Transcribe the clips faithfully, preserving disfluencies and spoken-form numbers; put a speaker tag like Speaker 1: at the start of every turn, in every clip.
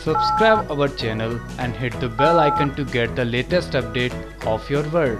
Speaker 1: Subscribe our channel and hit the bell icon to get the latest update of your world.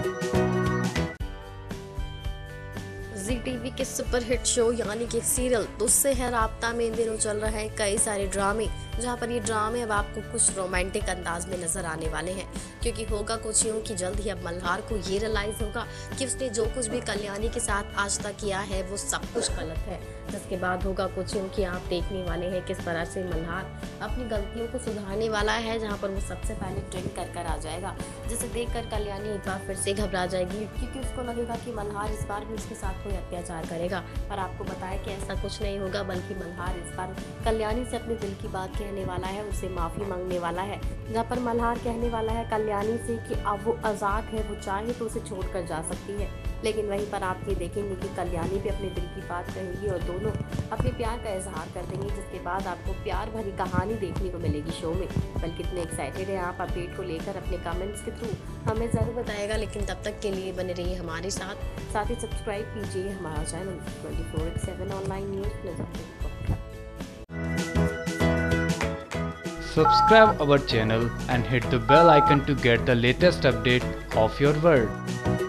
Speaker 2: Zee TV के superhit show यानी कि serial तुझसे है राब्ता में इन दिनों चल रहे हैं कई सारे ड्रामे, जहां पर ये ड्रामे अब आपको कुछ रोमांटिक अंदाज में नजर आने वाले हैं। क्योंकि होगा कुछ यूं कि जल्द ही अब मल्हार को ये रियलाइज होगा कि उसने जो कुछ भी कल्याणी के साथ आज तक किया है वो सब कुछ गलत है। जिसके बाद होगा कुछ यूं कि आप देखने वाले हैं किस तरह से मल्हार अपनी गलतियों को सुधारने वाला है, जहाँ पर वो सबसे पहले ड्रिंक कर कर आ जाएगा, जिसे देखकर कल्याणी एक बार फिर से घबरा जाएगी, क्योंकि उसको लगेगा कि मल्हार इस बार भी उसके साथ कोई अत्याचार करेगा। पर आपको बताया कि ऐसा कुछ नहीं होगा, बल्कि मल्हार इस बार कल्याणी से अपने दिल की बात कहने वाला है, उससे माफ़ी मांगने वाला है। जहाँ पर मल्हार कहने वाला है कल्याणी से कि अब वो आज़ाद है, वो चाहे तो उसे छोड़ कर जा सकती है। लेकिन वहीं पर आप ये देखेंगे कि कल्याणी भी अपने दिल की बात कहेगी और दोनों अपने प्यार का इजहार कर देंगे, जिसके बाद आपको प्यार भरी कहानी देखने को मिलेगी शो में। बल्कि कितने एक्साइटेड हैं आप अपडेट को लेकर अपने कमेंट्स के थ्रू हमें ज़रूर बताएगा। लेकिन तब तक के लिए बने रहिए हमारे साथ साथ ही सब्सक्राइब कीजिए हमारा channel twenty four X seven online news.
Speaker 1: Subscribe our channel and hit the bell icon to get the latest update of your world.